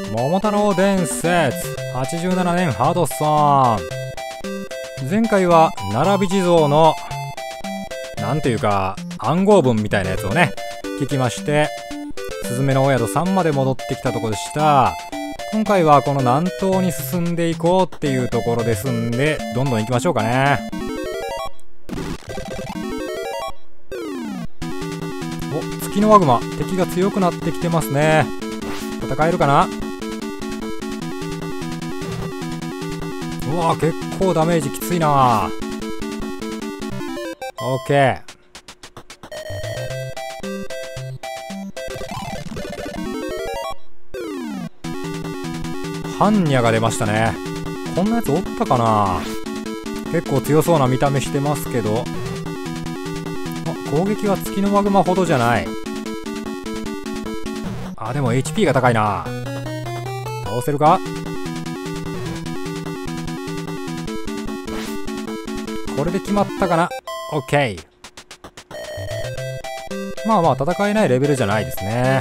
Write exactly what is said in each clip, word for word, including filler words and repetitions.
桃太郎伝説はちじゅうななねんハドソン。前回は奈良美地蔵のなんていうか暗号文みたいなやつをね聞きまして、スズメのお宿さんまで戻ってきたところでした。今回はこの南東に進んでいこうっていうところですんで、どんどん行きましょうかね。お、月のワグマ、敵が強くなってきてますね。戦えるかな。うわー、結構ダメージきついな。オッケー。ハンニャが出ましたね。こんなやつおったかな。結構強そうな見た目してますけど、あ、攻撃は月のマグマほどじゃない。あ、でも エイチピー が高いな。倒せるか。これで決まったかな。 OK。 まあまあ戦えないレベルじゃないですね。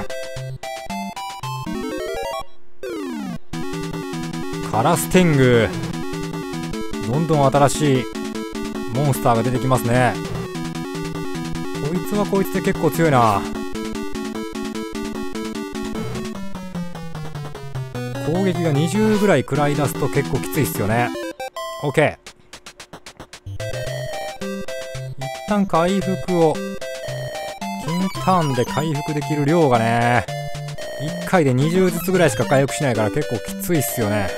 カラステング、どんどん新しいモンスターが出てきますね。こいつはこいつで結構強いな。攻撃がにじゅうぐらい食らい出すと結構きついっすよね。 OK。 一旦回復を、金ターンで回復できる量がねいっかいでにじゅうずつぐらいしか回復しないから結構きついっすよね。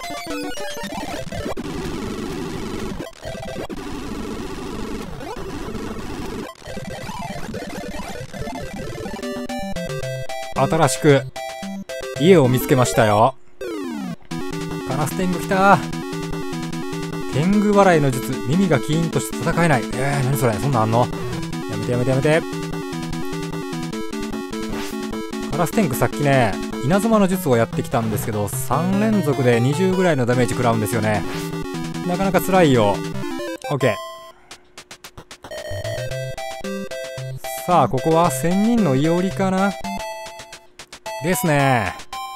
新しく家を見つけましたよ。カラステング来た。天狗払いの術、耳がキーンとして戦えない。えー、何それ、そんなんあんの。やめてやめてやめて。カラステングさっきね稲妻の術をやってきたんですけど、さん連続でにじゅうぐらいのダメージ食らうんですよね。なかなか辛いよ。 OK。 さあここは仙人のいおりかなですね。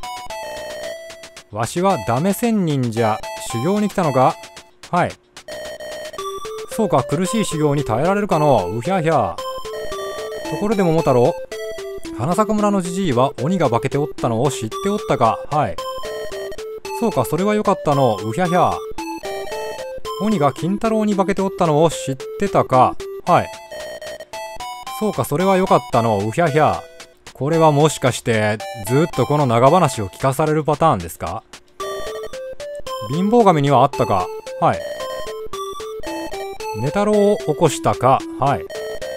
わしはダメ仙人じゃ。修行に来たのか。はい。そうか、苦しい修行に耐えられるかのうひゃひゃ。ところで桃太郎、花咲村のじじいは鬼が化けておったのを知っておったか。はい。そうか、それはよかったのうひゃひゃ。鬼が金太郎に化けておったのを知ってたか。はい。そうか、それはよかったのうひゃひゃ。これはもしかしてずっとこの長話を聞かされるパターンですか。貧乏神にはあったか。はい。寝太郎を起こしたか。はい。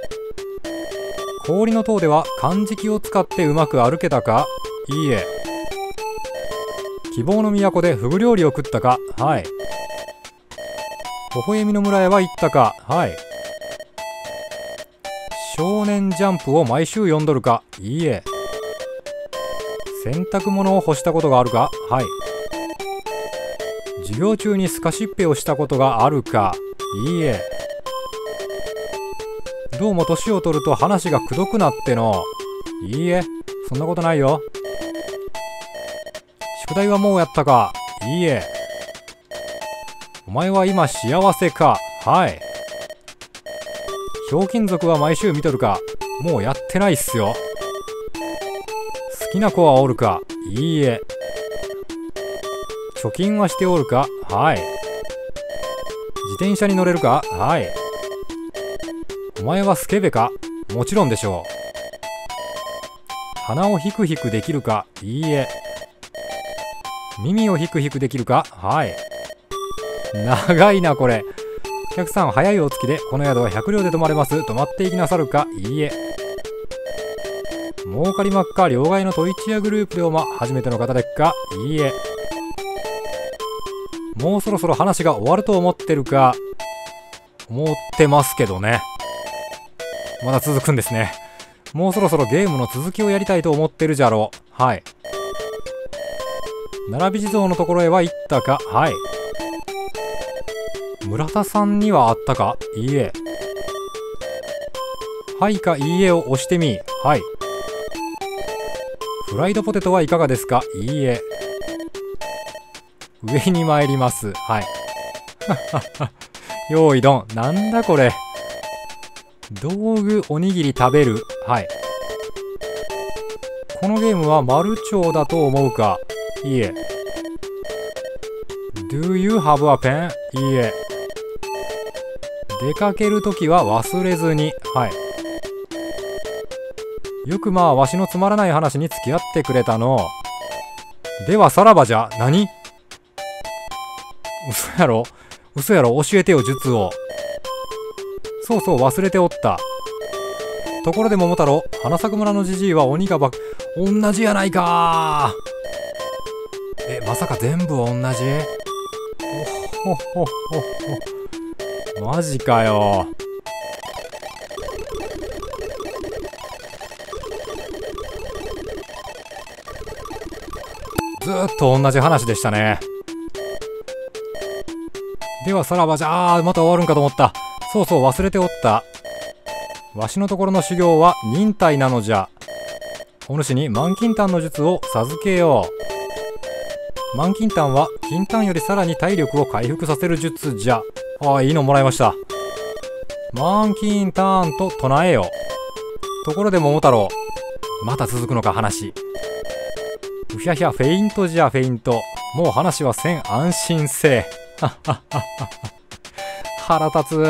氷の塔では漢字機を使ってうまく歩けたか。いいえ。希望の都でフグ料理を食ったか。はい。微笑みの村へは行ったか。はい。少年ジャンプを毎週読んどるか。いいえ。洗濯物を干したことがあるか。はい。授業中にスカシッペをしたことがあるか。いいえ。どうも年を取ると話がくどくなっての。いいえ、そんなことないよ。宿題はもうやったか。いいえ。お前は今幸せか。はい。ひょうきん族は毎週見とるか。もうやってないっすよ。好きな子はおるか。いいえ。貯金はしておるか。はい。自転車に乗れるか。はい。お前はスケベか。もちろんでしょう。鼻をヒクヒクできるか。いいえ。耳をヒクヒクできるか。はい。長いなこれ。お客さん早いお月でこの宿はひゃくりょうで泊まれます。泊まっていきなさるか。いいえ。儲かりまっか。両替のトイチアグループでおま初めての方でっか。いいえ。もうそろそろ話が終わると思ってるか。思ってますけどね。まだ続くんですね。もうそろそろゲームの続きをやりたいと思ってるじゃろう。はい。奈良美地蔵のところへは行ったか。はい。村田さんにはあったか。いいえ。はいかいいえを押してみ。はい。 フライドポテトはいかがですか？いいえ。上に参ります。はい。用意ドン。なんだこれ。道具おにぎり食べる。はい。このゲームはマルチョウだと思うか？いいえ。Do you have a pen? いいえ。出かけるときは忘れずに。はい。よくまあわしのつまらない話に付き合ってくれたの。ではさらばじゃ。何？嘘やろ？嘘やろ？教えてよ術を。そうそう忘れておった。ところで桃太郎、花咲村のじじいは鬼がば同じやないかー。え、まさか全部同じ？おほほほほ。マジかよ。ずーっと同じ話でしたね。ではさらばじゃ。あー、また終わるんかと思った。そうそう忘れておった。わしのところの修行は忍耐なのじゃ。お主に満金丹の術を授けよう。満金丹は金丹よりさらに体力を回復させる術じゃ。ああ、いいのもらいました。満金丹と唱えよ。ところで桃太郎、また続くのか話。うひゃひゃ、フェイントじゃフェイント。もう話はせん、安心せえ。腹立つ。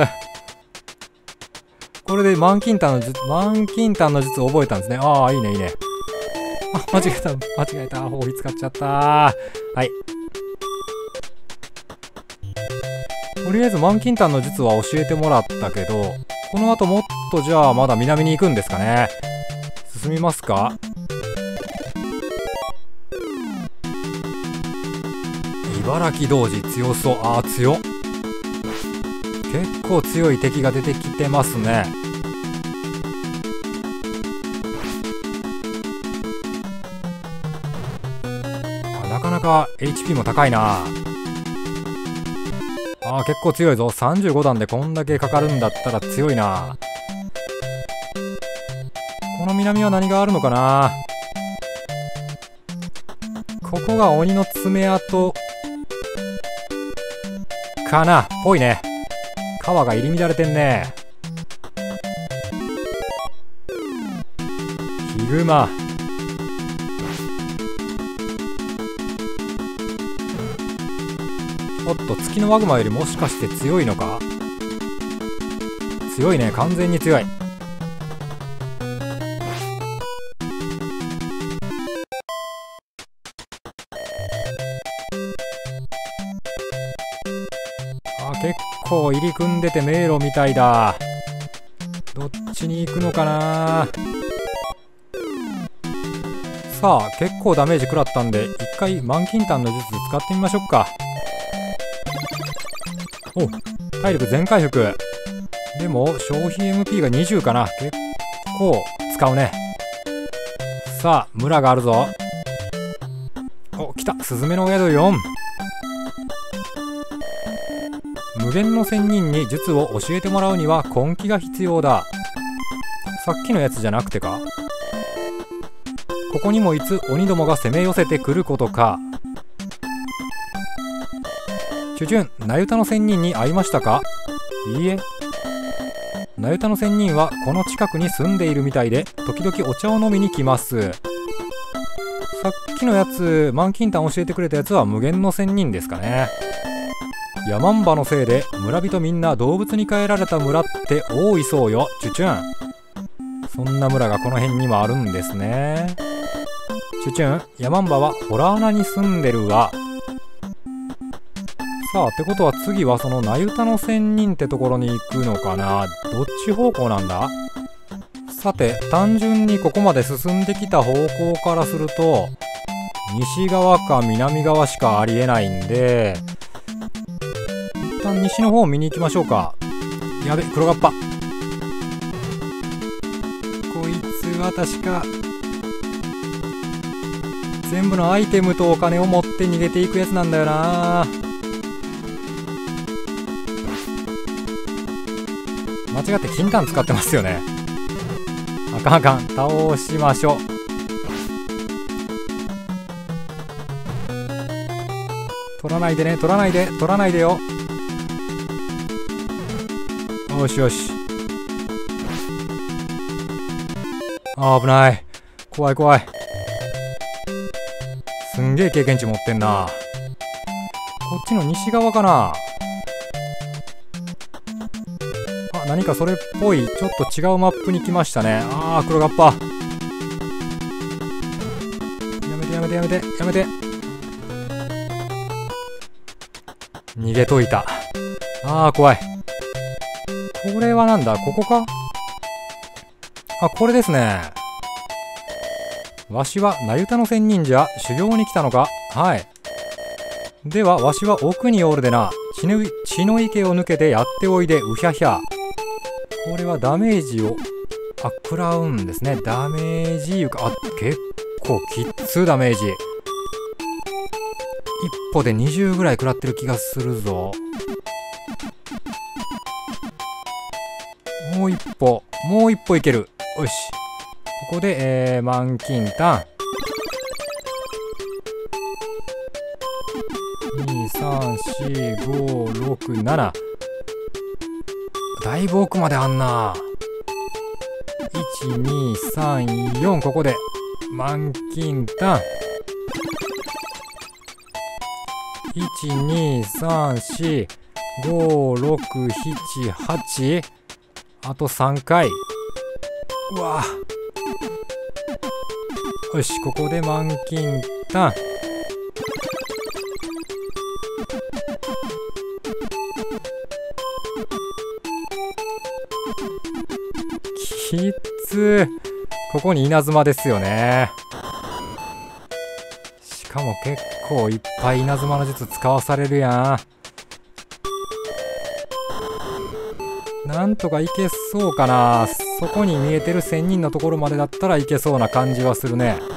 これで満金丹の術、満金丹の術を覚えたんですね。ああ、いいね、いいね。あ、間違えた、間違えた。法律使っちゃった。はい。とりあえず満金丹の術は教えてもらったけど、この後もっとじゃあまだ南に行くんですかね。進みますか？茨城童子強そう。ああ、強っ。結構強い敵が出てきてますね。あ、なかなか エイチピー も高いな。あー、結構強いぞ。さんじゅうご段でこんだけかかるんだったら強いな。この南は何があるのかな。ここが鬼の爪痕かな。ぽいね。川が入り乱れてんね。ヒグマ。おっと、月のワグマよりもしかして強いのか？強いね、完全に強い。あ、結構入り組んでて迷路みたいだ。どっちに行くのかな。さあ、結構ダメージ食らったんで一回満金丹の術使ってみましょうか。お、体力全回復。でも消費 エムピー がにじゅうかな。結構使うね。さあ、村があるぞ。お、来た。スズメのお宿よん。無限の仙人に術を教えてもらうには根気が必要だ。さっきのやつじゃなくてか。ここにもいつ鬼どもが攻め寄せてくることか。チュチュン、ナユタの仙人に会いましたか？いいえ。ナユタの仙人はこの近くに住んでいるみたいで、時々お茶を飲みに来ます。さっきのやつ、満金丹教えてくれたやつは無限の仙人ですかね。ヤマンバのせいで村人みんな動物に変えられた村って多いそうよ、チュチュン。そんな村がこの辺にもあるんですね。チュチュン、ヤマンバはホラー穴に住んでるわ。さあ、ってことは次はそのナユタの仙人ってところに行くのかな。どっち方向なんだ。さて、単純にここまで進んできた方向からすると西側か南側しかありえないんで、一旦西の方を見に行きましょうか。やべ、黒ガッパ。こいつは確か全部のアイテムとお金を持って逃げていくやつなんだよな。間違って金丹使ってますよね。あかんあかん、倒しましょ取らないでね、取らないで、取らないでよ。よしよし。あー、危ない。怖い怖い。すんげえ経験値持ってんな。こっちの西側かな。あ、何かそれっぽい、ちょっと違うマップに来ましたね。あー、黒ガッパ。やめてやめてやめて、やめて。逃げといた。あー、怖い。これはなんだ、ここか。あ、これですね。わしはなゆたの仙忍者修行に来たのか。はい。ではわしは奥におるでな。血の血の池を抜けてやっておいで、うひゃひゃ。これはダメージをあ食らうんですね。ダメージいうか、あ、結構きっつダメージ。一歩でにじゅうぐらい食らってる気がするぞ。もう一歩、もう一歩いける。よし。ここで、えー、満金丹。に、さん、し、ご、ろく、なな。だいぶ奥まであんな。いち、に、さん、よん。ここで満金丹。いち、に、さん、し、ご、ろく、なな、はち。あとさんかい。うわよし、ここで満金丹。きっつ。ここに稲妻ですよね。しかも結構いっぱい稲妻の術使わされるやん。なんとかいけそうかな。そこに見えてる仙人のところまでだったらいけそうな感じはするね。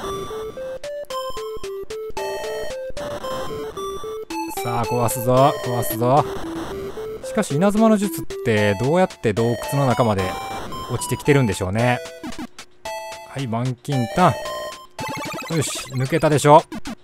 さあ壊すぞ壊すぞ。しかし稲妻の術ってどうやって洞窟の中まで落ちてきてるんでしょうね。はい、満金丹。よし、抜けたでしょ。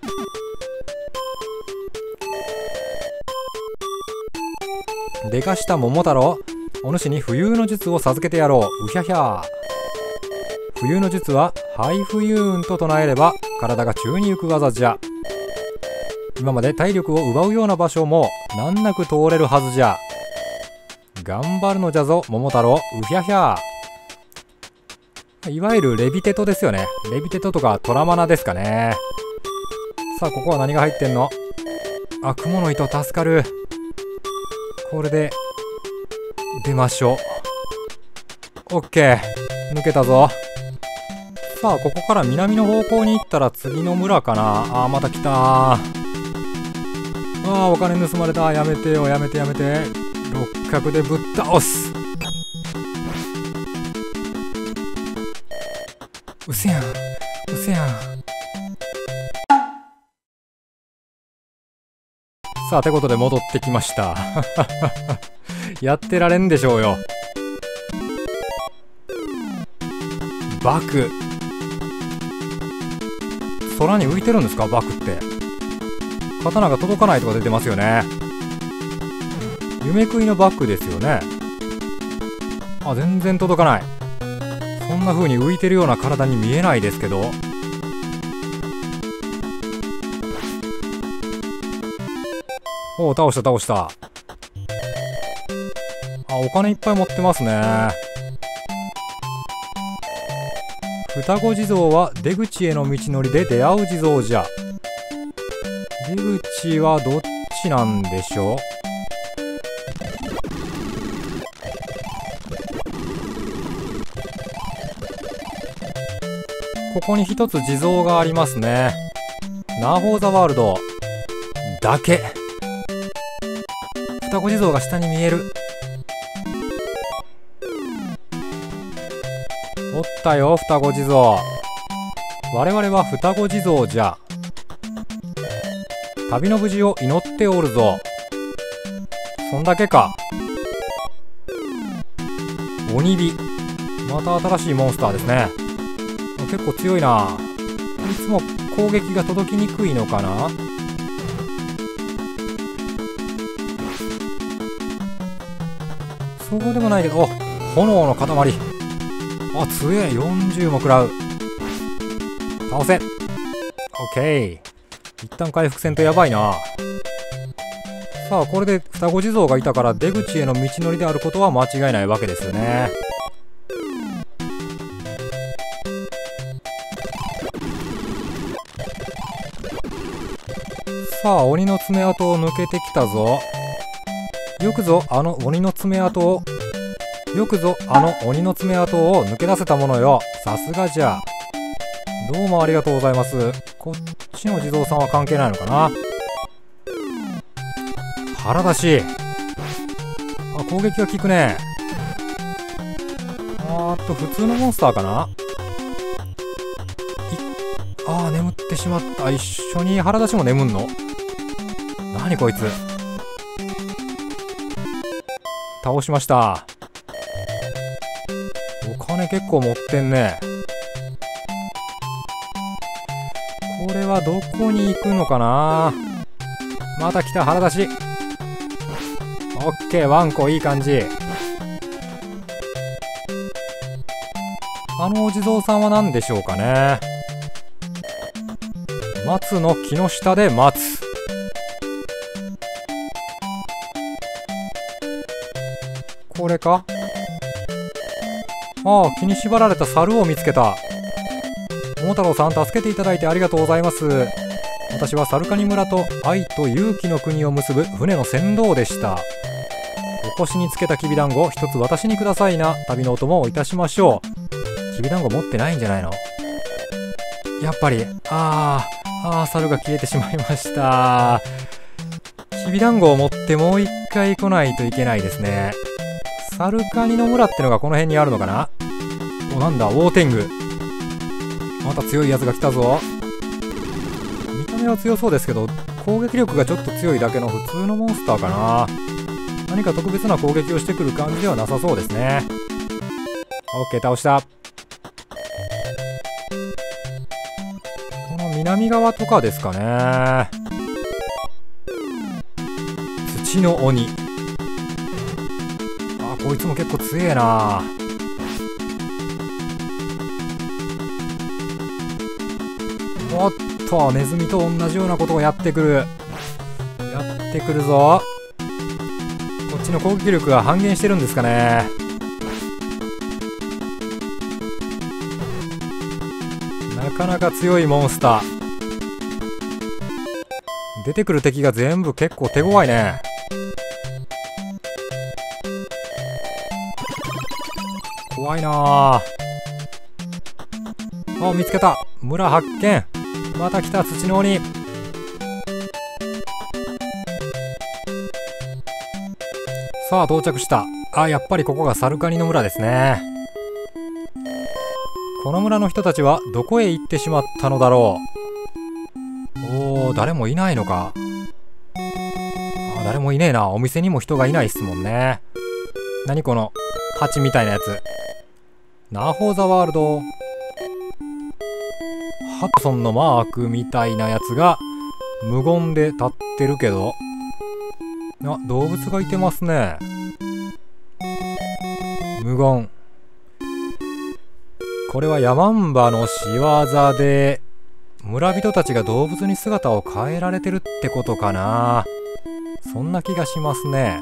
でかした桃太郎、お主に浮遊の術を授けてやろう。うひゃひゃ。浮遊の術は肺浮遊運と唱えれば体が宙に浮く技じゃ。今まで体力を奪うような場所も難なく通れるはずじゃ。頑張るのじゃぞ桃太郎、うひゃひゃ。いわゆるレビテトですよね。レビテトとかトラマナですかね。さあここは何が入ってんの。あ、雲の糸助かる。これで出ましょう。オッケー、抜けたぞ。さあここから南の方向に行ったら次の村かな。あー、また来たー。あー、お金盗まれた。やめてよ、やめてやめて。六角でぶっ倒す。うせやん、うせやん。さあてことで戻ってきましたやってられんでしょうよ。バク、空に浮いてるんですかバクって。刀が届かないとか出てますよね。夢食いのバックですよね。あ、全然届かない。そんな風に浮いてるような体に見えないですけど。おお、倒した倒した。あ、お金いっぱい持ってますね。双子地蔵は出口への道のりで出会う地蔵じゃ。出口はどっちなんでしょう。ここに一つ地蔵がありますね。ナーフォーザワールドだけ。双子地蔵が下に見える。おったよ双子地蔵。我々は双子地蔵じゃ。旅の無事を祈っておるぞ。そんだけか。鬼火、また新しいモンスターですね。結構強いな。いつも攻撃が届きにくいのかな。 そうでもないけど、お、炎の塊。あ、強え。よんじゅうも食らう。倒せ。オッケー。一旦回復せんとやばいな。さあ、これで双子地蔵がいたから出口への道のりであることは間違いないわけですよね。さあ、鬼の爪痕を抜けてきたぞ。よくぞあの鬼の爪痕をよくぞあの鬼の爪痕を抜け出せたものよ。さすがじゃ。どうもありがとうございます。こっちの地蔵さんは関係ないのかな。腹出し。あ、攻撃が効くね。あーっと普通のモンスターかな。いあー眠ってしまった。一緒に腹出しも眠んの。なにこいつ。倒しました。お金結構持ってんね。これはどこに行くのかな。また来た。腹出し。オッケー。ワンコいい感じ。あのお地蔵さんは何でしょうかね。松の木の下で待つ。これか。ああ、木に縛られた猿を見つけた。桃太郎さん、助けていただいてありがとうございます。私はサルカニ村と愛と勇気の国を結ぶ船の船頭でした。お腰につけたきびだんご一つ私にくださいな。旅のお供をいたしましょう。きびだんご持ってないんじゃないの。やっぱり。あーあー、猿が消えてしまいました。きびだんごを持ってもう一回来ないといけないですね。サルカニの村ってのがこの辺にあるのかな。お、なんだ、ウォーテング。また強いやつが来たぞ。見た目は強そうですけど、攻撃力がちょっと強いだけの普通のモンスターかな。何か特別な攻撃をしてくる感じではなさそうですね。オッケー、倒した。この南側とかですかね。土の鬼。あ、こいつも結構強えな。おっと、ネズミと同じようなことをやってくる。やってくるぞ。こっちの攻撃力が半減してるんですかね。なかなか強いモンスター。出てくる敵が全部結構手強いね。怖いなあ。あ、見つけた。村発見。また来た。土の鬼。さあ到着した。あ、やっぱりここがサルカニの村ですね。この村の人たちはどこへ行ってしまったのだろう。おー、誰もいないのか。あ、誰もいねえな。お店にも人がいないっすもんね。何この蜂みたいなやつ。ナーフォーザワールド。ハドソンのマークみたいなやつが無言で立ってるけど、あ、動物がいてますね。無言。これはヤマンバの仕業で村人たちが動物に姿を変えられてるってことかな。そんな気がしますね。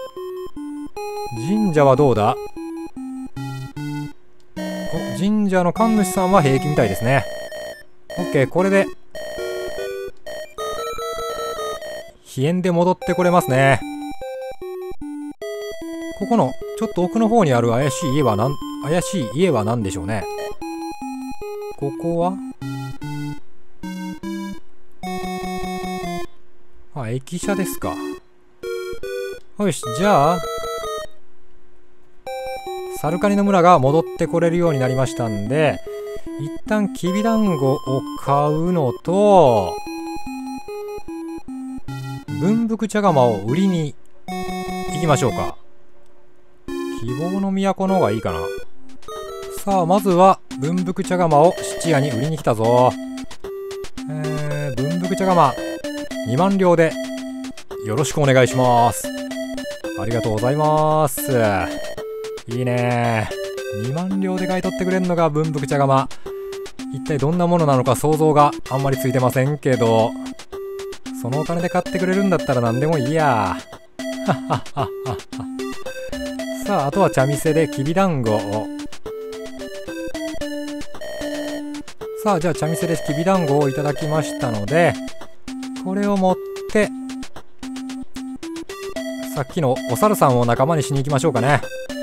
神社はどうだ。お、神社の神主さんは平気みたいですね。オッケー、これで飛燕で戻ってこれますね。ここのちょっと奥の方にある怪しい家はなん怪しい家は何でしょうね。ここはあ、駅舎ですか。よし、じゃあサルカニの村が戻ってこれるようになりましたんで、一旦きびだんごを買うのと文福茶釜を売りに行きましょうか。希望の都の方がいいかな。さあまずは文福茶釜を質屋に売りに来たぞ。えー、文福茶釜にまん両でよろしくお願いします。 ありがとうございます。いいね。にまん両で買い取ってくれるのが文福茶釜。一体どんなものなのか想像があんまりついてませんけど、そのお金で買ってくれるんだったら何でもいいや。さあ、あとは茶店できびだんごを。さあ、じゃあ茶店できびだんごをいただきましたので、これを持ってさっきのお猿さんを仲間にしに行きましょうかね。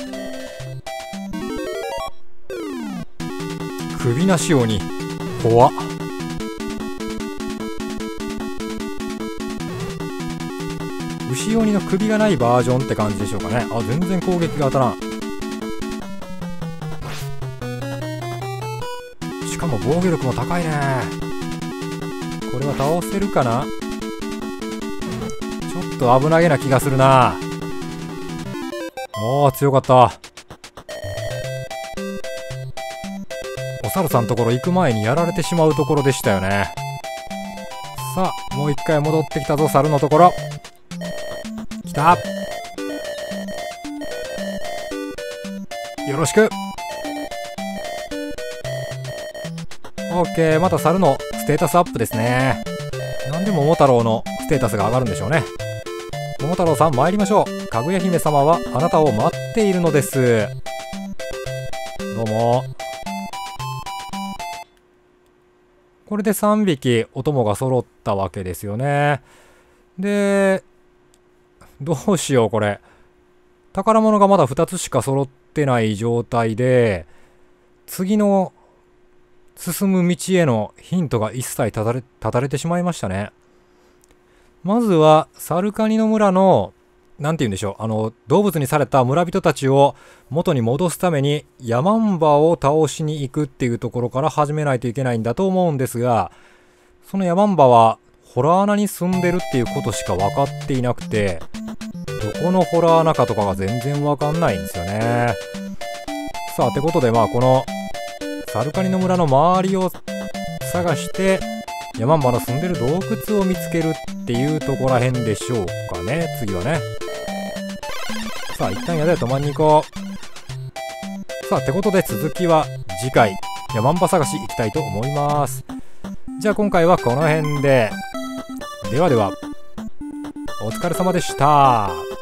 首なし鬼怖っ。牛鬼の首がないバージョンって感じでしょうかね。あ、全然攻撃が当たらん。しかも防御力も高いね。これは倒せるかな。ちょっと危なげな気がするな。おー、強かった。お猿さんのところ行く前にやられてしまうところでしたよね。さあ、もう一回戻ってきたぞ、猿のところ。来た。よろしく。オッケー、また猿のステータスアップですね。なんで桃太郎のステータスが上がるんでしょうね。桃太郎さん参りましょう。かぐや姫様はあなたを待っているのです。どうも。これでさんびきお供が揃ったわけですよね。で、どうしようこれ。宝物がまだふたつしか揃ってない状態で、次の進む道へのヒントが一切ただれ、ただれてしまいましたね。まずは、サルカニの村の、なんて言うんでしょう、あの、動物にされた村人たちを元に戻すために、ヤマンバを倒しに行くっていうところから始めないといけないんだと思うんですが、そのヤマンバは、ホラー穴に住んでるっていうことしか分かっていなくて、どこのホラー穴かとかが全然分かんないんですよね。さあ、ってことで、まあ、この、サルカニの村の周りを探して、ヤマンバの住んでる洞窟を見つけるっていうとこら辺でしょうかね。次はね。さあ、一旦宿へ泊まりに行こう。さあ、ってことで続きは次回、ヤマンバ探し行きたいと思います。じゃあ今回はこの辺で。ではでは、お疲れ様でした。